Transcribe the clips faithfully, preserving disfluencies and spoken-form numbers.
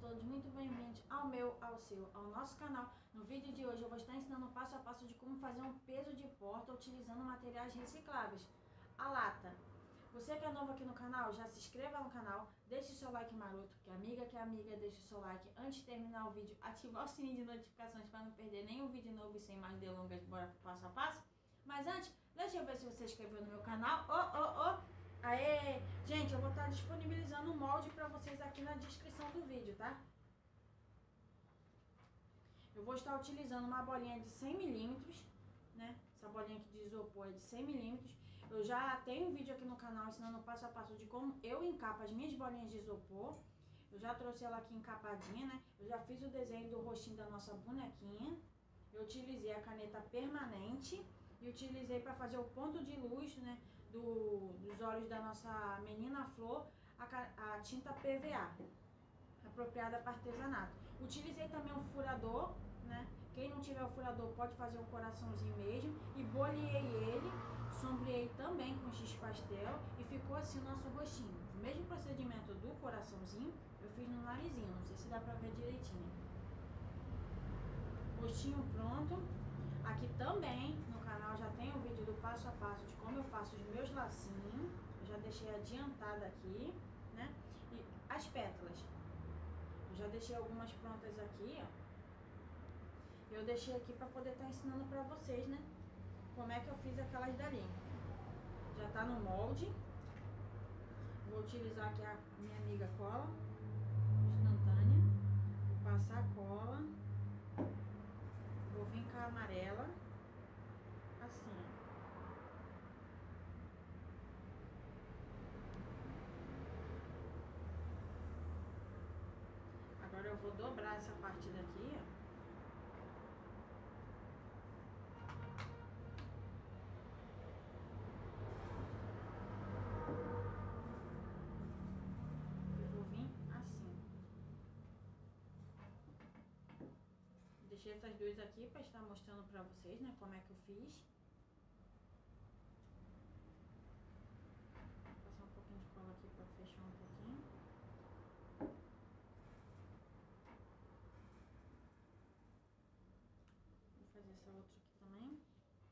todos muito bem-vindos ao meu, ao seu, ao nosso canal. No vídeo de hoje eu vou estar ensinando passo a passo de como fazer um peso de porta utilizando materiais recicláveis. A lata. Você que é novo aqui no canal, já se inscreva no canal, deixe o seu like maroto, que amiga que é amiga, deixe o seu like. Antes de terminar o vídeo, ativar o sininho de notificações para não perder nenhum vídeo novo e sem mais delongas, bora pro passo a passo. Mas antes, deixa eu ver se você se inscreveu no meu canal. Oh, oh, oh! Aê! Gente, eu vou estar disponibilizando o molde para vocês aqui na descrição do vídeo, tá? Eu vou estar utilizando uma bolinha de cem milímetros, né? Essa bolinha aqui de isopor é de cem milímetros. Eu já tenho um vídeo aqui no canal ensinando passo a passo de como eu encapo as minhas bolinhas de isopor. Eu já trouxe ela aqui encapadinha, né? Eu já fiz o desenho do rostinho da nossa bonequinha. Eu utilizei a caneta permanente e utilizei para fazer o ponto de luz, né, do, dos olhos da nossa menina Flor, a, a tinta P V A, apropriada para artesanato. Utilizei também um furador, né? Quem não tiver o furador pode fazer um coraçãozinho mesmo. E boleei ele, sombreei também com giz pastel e ficou assim o nosso rostinho. O mesmo procedimento do coraçãozinho eu fiz no narizinho, não sei se dá para ver direitinho. Rostinho pronto. Aqui também no canal já tem o vídeo do passo a passo de como eu faço os meus lacinhos. Eu já deixei adiantada aqui, né? E as pétalas. Eu já deixei algumas prontas aqui, ó. Eu deixei aqui para poder estar tá ensinando para vocês, né? Como é que eu fiz aquelas dali. Já tá no molde. Vou utilizar aqui a minha amiga cola instantânea. Vou passar a cola. Vou vir com a amarela. Assim, ó. Agora eu vou dobrar essa parte daqui, ó. Eu vou vir assim. Deixei essas duas aqui para estar mostrando para vocês, né, como é que eu fiz. Vou passar um pouquinho de cola aqui para fechar um pouquinho. Vou fazer essa outra aqui também.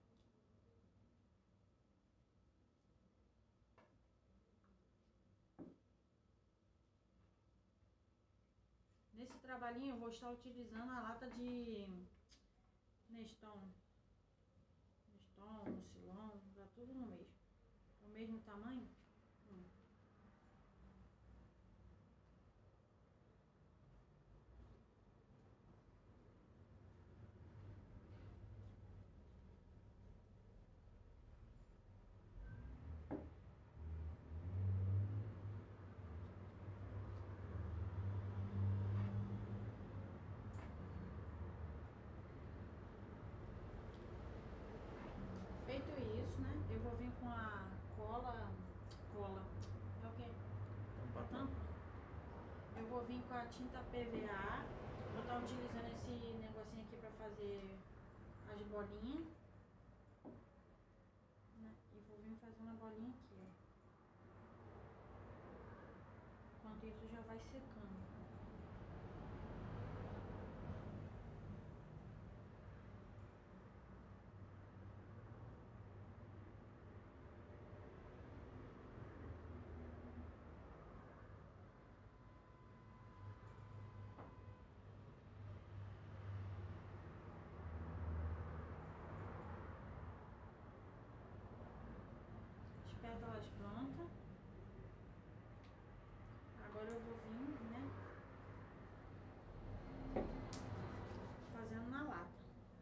Nesse trabalhinho eu vou estar utilizando a lata de Neston. Neston, Mucilon, dá tudo no mesmo. O mesmo tamanho. Hum. Feito isso, né? Eu vou vir com a cola. Cola. É o quê? A tampa. Eu vou vir com a tinta P V A. Vou estar utilizando esse negocinho aqui pra fazer as bolinhas. Né? E vou vir fazendo a bolinha aqui, ó. Enquanto isso já vai secando. Pétalas prontas. Agora eu vou vir, né, fazendo na lata.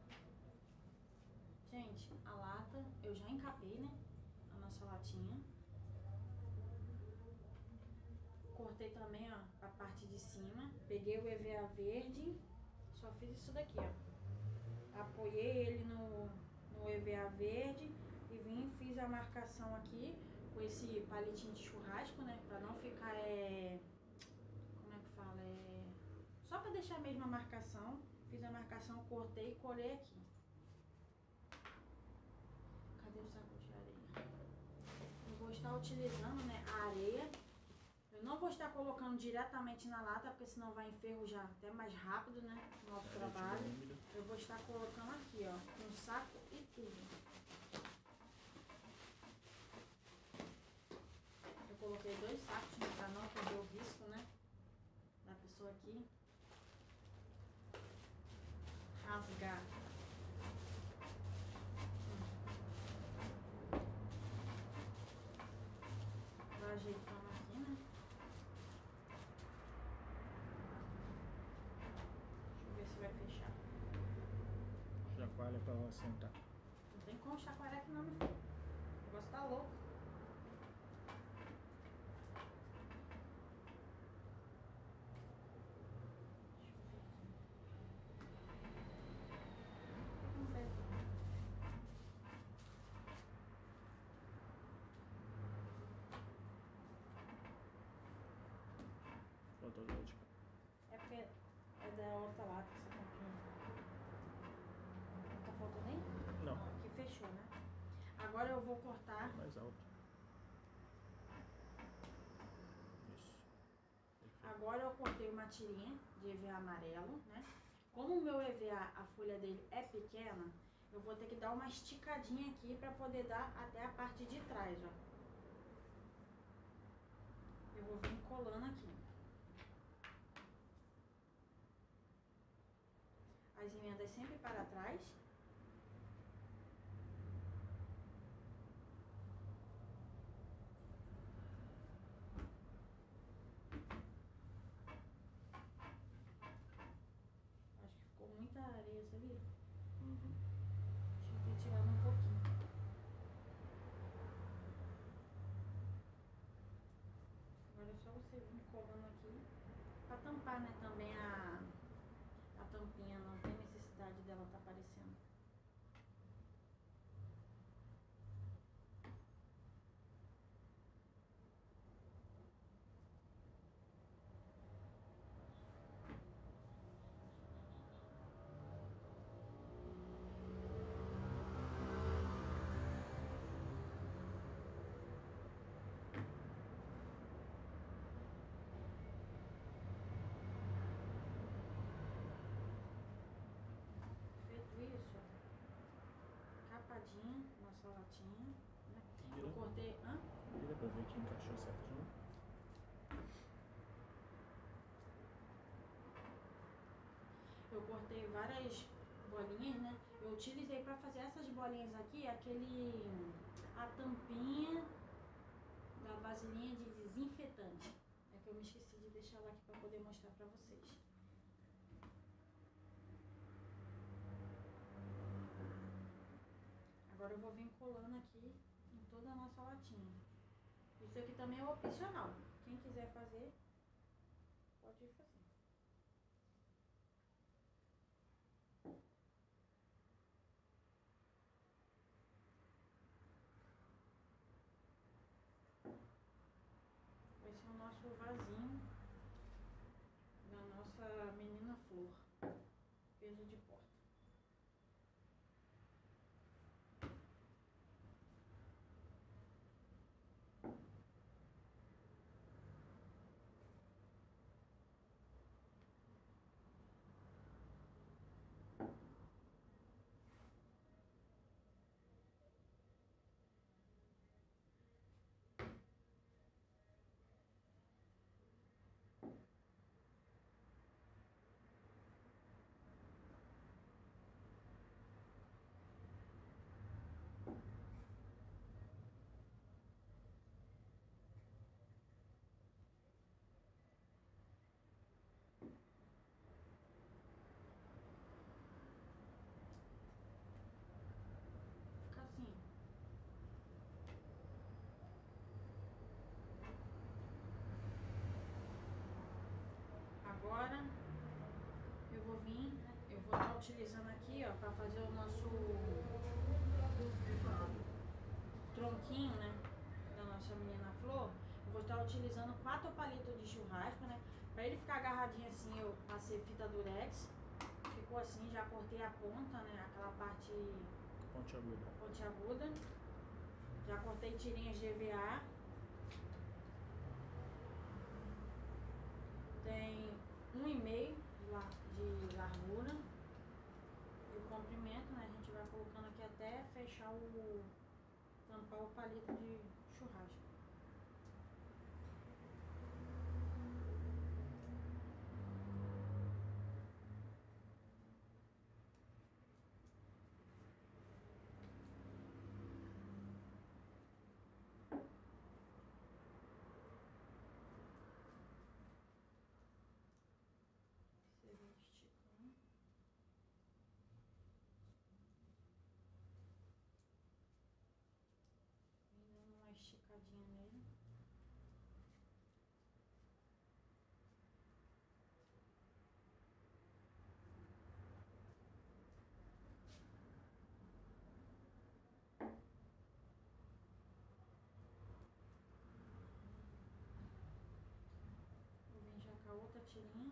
Gente, a lata eu já encapei, né, a nossa latinha. Cortei também, ó, a parte de cima. Peguei o E V A verde, só fiz isso daqui, ó. Apoiei ele no, no E V A verde e vim e fiz a marcação aqui com esse palitinho de churrasco, né, pra não ficar, é... como é que fala? É... Só pra deixar a mesma marcação. Fiz a marcação, cortei e colei aqui. Cadê o saco de areia? Eu vou estar utilizando, né, a areia. Eu Eu não vou estar colocando diretamente na lata, porque senão vai enferrujar até mais rápido, né? O nosso É, trabalho. úmida. Eu vou estar colocando aqui, ó, com saco e tudo. Eu coloquei dois sacos para não perder o risco, né? Da pessoa aqui rasgar. Vai ajeitando aqui, né? Deixa eu ver se vai fechar. Chacoalha pra ela sentar. Não tem como chacoalhar aqui não, meu filho. O negócio tá louco. Vamos ver. Fotológica. É porque é da outra lata essa tampinha. Não tá faltando nem? Não. Ó, aqui fechou, né? Agora eu vou cortar. Mais alto. Isso. Perfeito. Agora eu cortei uma tirinha de E V A amarelo, né? Como o meu E V A, a folha dele é pequena, eu vou ter que dar uma esticadinha aqui pra poder dar até a parte de trás, ó. Eu vou vir colando aqui. As emendas sempre para trás. Acho que ficou muita areia, sabia? Uhum. Deixa eu ter tirado um pouquinho. Agora é só você vir colando aqui pra tampar, né? Também a, a tampinha, não tem necessidade dela tá aparecendo. Feito isso, ó, capadinha, nossa latinha, né? Eu Vira. cortei, hã? Vira pra ver que encaixou certinho. Eu cortei várias bolinhas, né? Eu utilizei pra fazer essas bolinhas aqui, aquele, a tampinha da vasilhinha de desinfetante. É que eu me esqueci de deixar ela aqui pra poder mostrar pra vocês. Agora eu vou vir colando aqui em toda a nossa latinha. Isso aqui também é opcional. Quem quiser fazer, pode ir fazer. Esse é o nosso vasinho da nossa menina flor, peso de porta. Fica assim. Agora eu vou vir, eu vou estar utilizando aqui, ó, para fazer o nosso tronquinho, né, da nossa menina flor. Eu vou estar utilizando quatro palitos de churrasco, né, para ele ficar agarradinho assim. Eu passei fita durex, ficou assim, já cortei a ponta, né, aquela parte Pontiaguda. pontiaguda. Já cortei tirinhas de E V A. puxar o... tampar o palito de churrasco. Você vem esticando. Vem dando uma esticadinha nele. Vou vir já com a outra tirinha.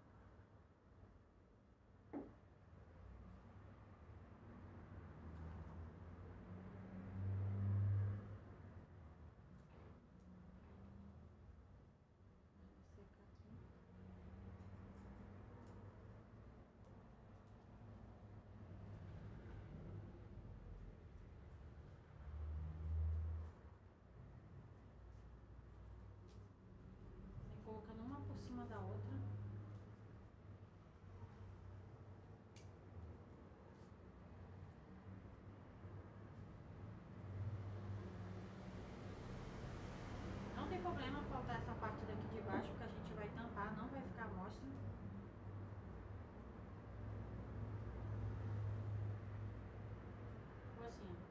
Vai secar aqui. Vem colocando uma por cima da outra. Não tem problema faltar essa parte daqui de baixo, porque a gente vai tampar, não vai ficar à mostra. Ou assim, ó.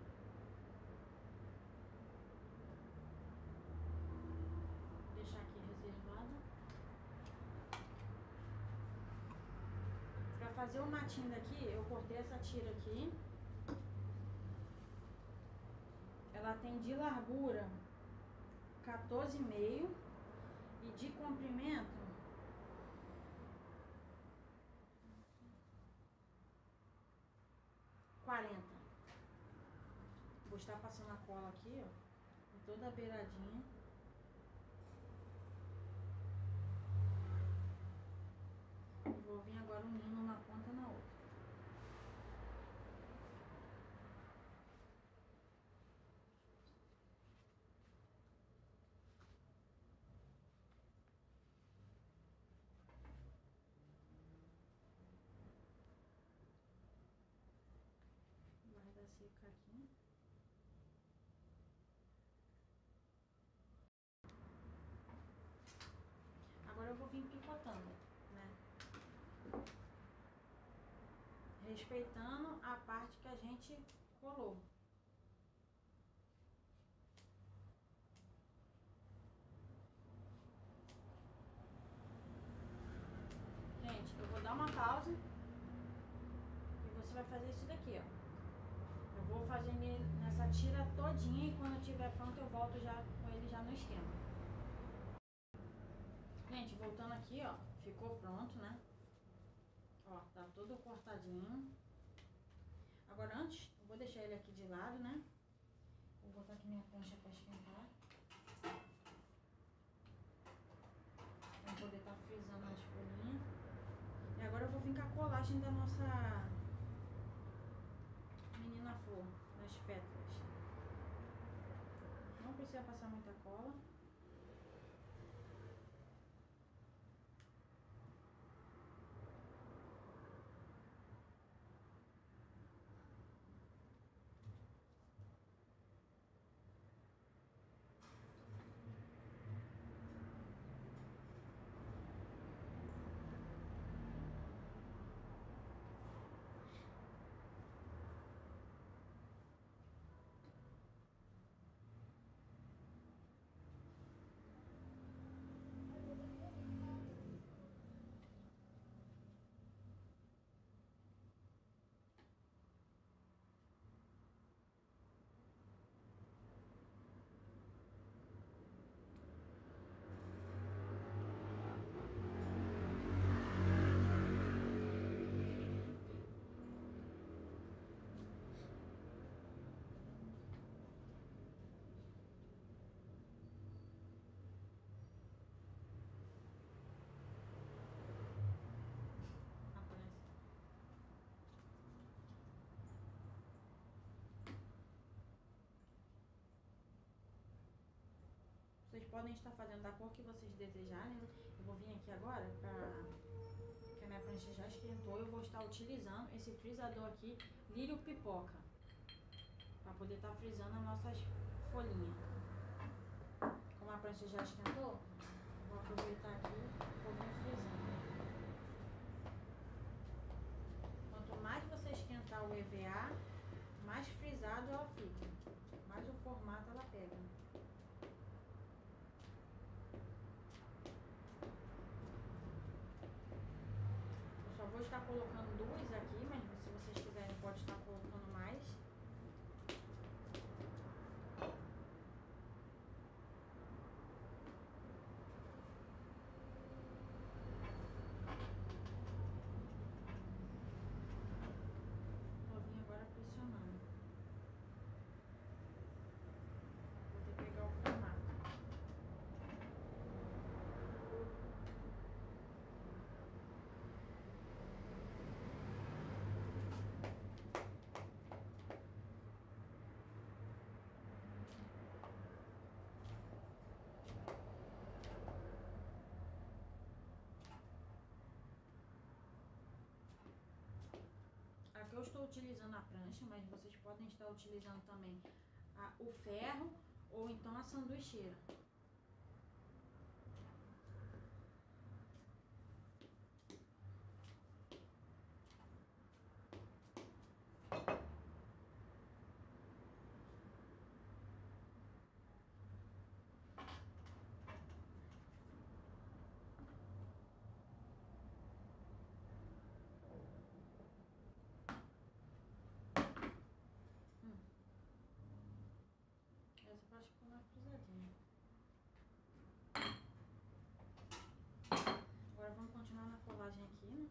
Deixar aqui reservado. Pra fazer o matinho daqui, eu cortei essa tira aqui. Ela tem de largura quatorze e meio e de comprimento quarenta. Vou estar passando a cola aqui, ó, em toda a beiradinha. E vou vir agora unindo uma ponta na outra. Guarda secar aqui. Agora eu vou vir picotando, né? Respeitando a parte que a gente colou. Gente, eu vou dar uma pausa e você vai fazer isso daqui, ó. Eu vou fazer nessa tira todinha e quando tiver pronto eu volto já com ele já no esquema. Gente, voltando aqui, ó, ficou pronto, né? Ó, tá todo cortadinho. Agora antes, eu vou deixar ele aqui de lado, né? Vou botar aqui minha concha pra esquentar. Pra poder estar frisando as folhinhas. E agora eu vou vir com a colagem da nossa menina flor, das pétalas. Não precisa passar muita cola. Vocês podem estar fazendo da cor que vocês desejarem. Eu vou vir aqui agora para que a minha prancha já esquentou. Eu vou estar utilizando esse frisador aqui, lírio pipoca, para poder estar frisando as nossas folhinhas. Como a prancha já esquentou, vou aproveitar aqui um pouquinho frisando. Quanto mais você esquentar o E V A, mais frisado ela fica, mais o formato ela pega. Eu só vou estar colocando duas aqui, mas se vocês quiserem pode estar colocando mais. Vou vir agora pressionando, para poder pegar o formato. Aqui eu estou utilizando a prancha, mas vocês podem estar utilizando também a, o ferro ou então a sanduicheira. Hum. Essa parte ficou mais frisadinha. Agora vamos continuar na colagem aqui, né?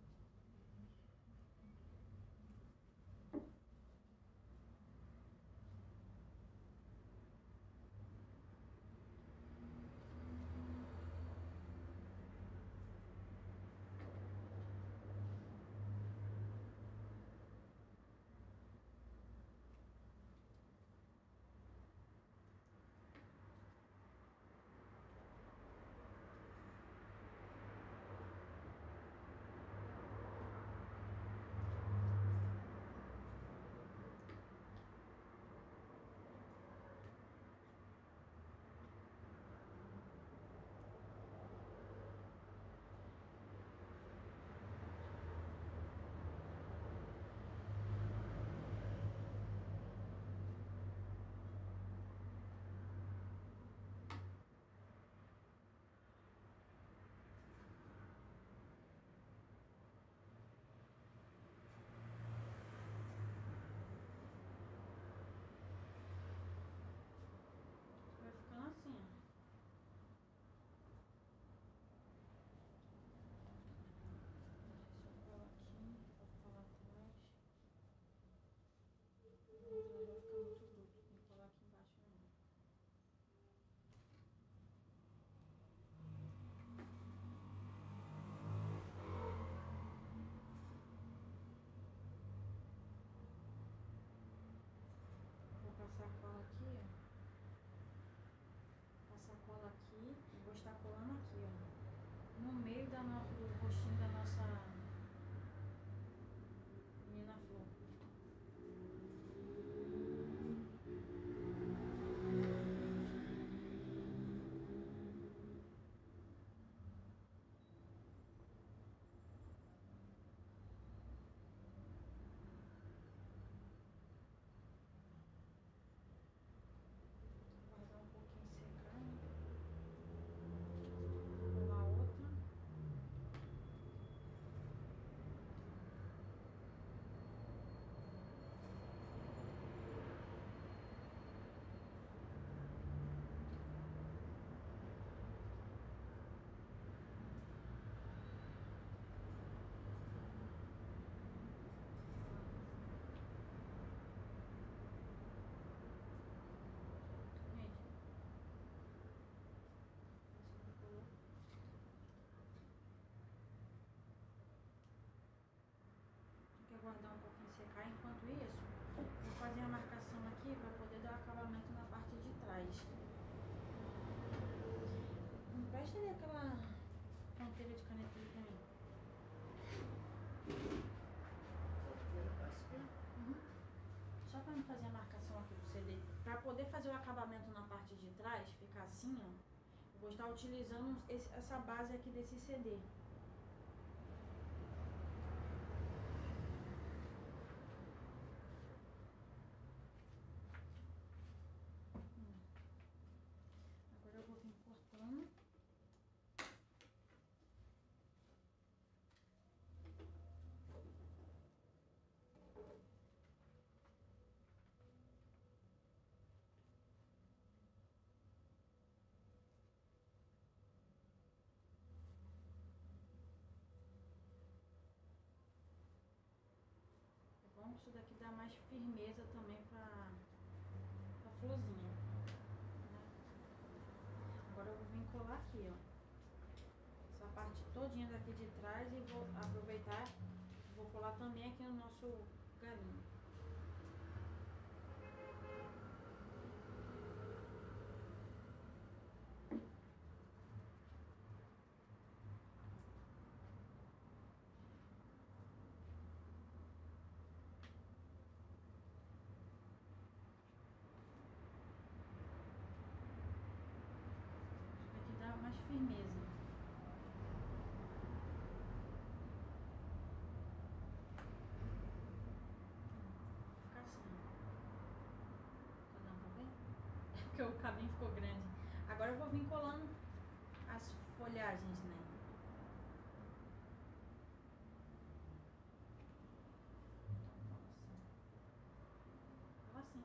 Vai ficando assim, ó. Deixa eu colar aqui, vou colar atrás. Não, atrás vai ficar muito bruto, tem que colar aqui embaixo mesmo. Vou passar a cola aqui, ó. Passar a cola aqui e vou estar colando aqui, ó. No meio da no... do rostinho da nossa menina flor. Guardar um pouquinho secar, né? Vou colar outra. chega de caneta ali pra mim. Uhum. Só pra me fazer a marcação aqui do C D. Pra poder fazer o acabamento na parte de trás, ficar assim, ó. Eu vou estar utilizando esse, essa base aqui desse C D. Hum. Agora eu vou vir cortando. Bom, isso daqui dá mais firmeza também pra, pra florzinha, né? Agora eu vou vir colar aqui, ó. Essa parte todinha daqui de trás e vou aproveitar, vou colar também aqui no nosso galinho. Isso daqui dá mais firmeza. Fica assim. Tá dando pra ver? Porque o cabinho ficou grande. Agora eu vou vir colando as folhagens, né? Então, assim.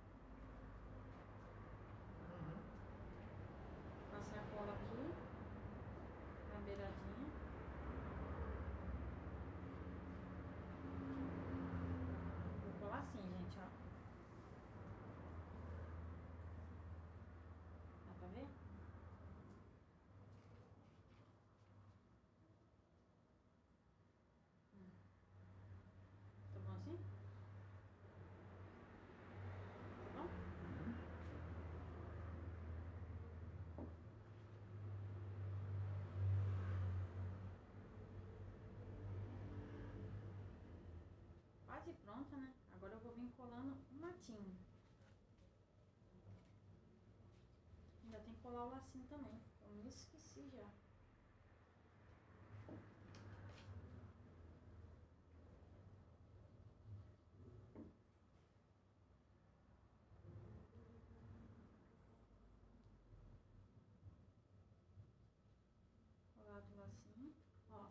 Uhum. Passar a cola aqui, na beiradinha. Vou colar assim, gente, ó. Dá pra ver? Hum. Tá bom assim? Tá bom? Quase pronta, né? Agora eu vou vir colando o matinho. Ainda tem que colar o lacinho também. Eu me esqueci já. Colar do lacinho. Ó.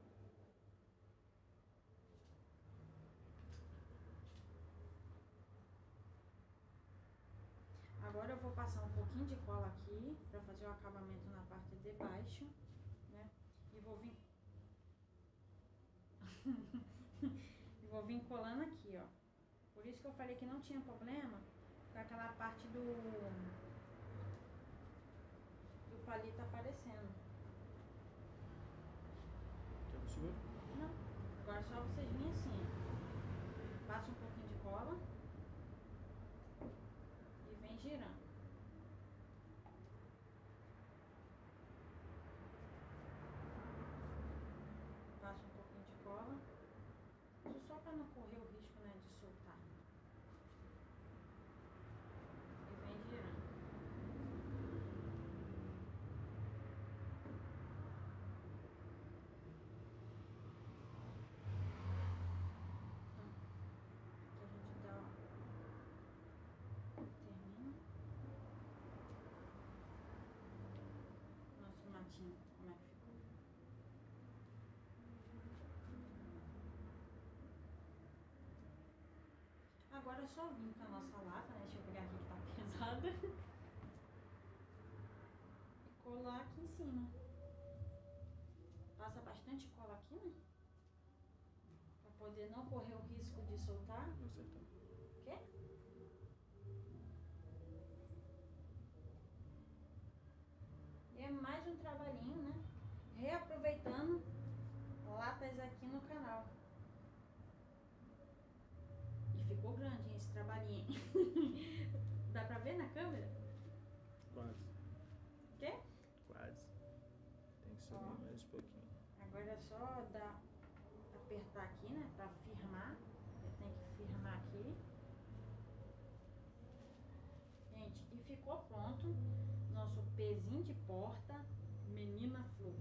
Agora eu vou passar um pouquinho de cola aqui pra fazer o acabamento na parte de baixo, né? E vou vir... e vou vir colando aqui, ó. Por isso que eu falei que não tinha problema com aquela parte do... do palito aparecendo. Quer que eu segure? Não. Agora é só vocês virem assim, ó. Passa um pouquinho de cola e vem girando. Passa um pouquinho de cola. Isso só para não correr o risco, né, de soltar. E vem girando. Então, a gente dá, ó, termina. Nosso matinho, como é que ficou? Agora é só vir com a nossa lata, né? Deixa eu pegar aqui que tá pesada. E colar aqui em cima. Passa bastante cola aqui, né? Pra poder não correr o risco de soltar. Vou acertar. O quê? E é mais um trabalhinho, né? Reaproveitando latas aqui no canal. E ficou grande, hein, esse trabalhinho. Dá pra ver na câmera? Quase. O quê? Quase. Tem que subir Ó. mais um pouquinho. Agora é só dar, apertar aqui, né, pra firmar. Tem que firmar aqui. Gente, e ficou pronto nosso pezinho de porta Menina Flor.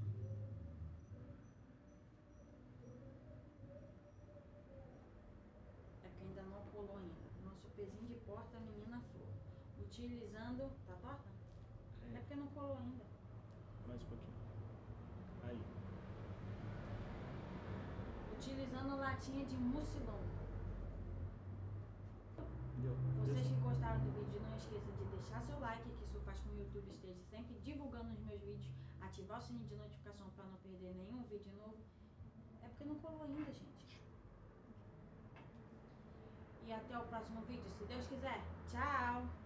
É que ainda não colou ainda. Nosso pezinho de porta Menina Flor. Utilizando... Tá torta? É, é porque não colou ainda. Mais um pouquinho. Aí. Utilizando latinha de mucilon. Deu. Vocês que gostaram do vídeo, não esqueça de deixar seu like, que isso faz com que o YouTube esteja sempre divulgando os meus vídeos. Ativar o sininho de notificação para não perder nenhum vídeo novo. É porque não colou ainda, gente. E até o próximo vídeo, se Deus quiser. Tchau!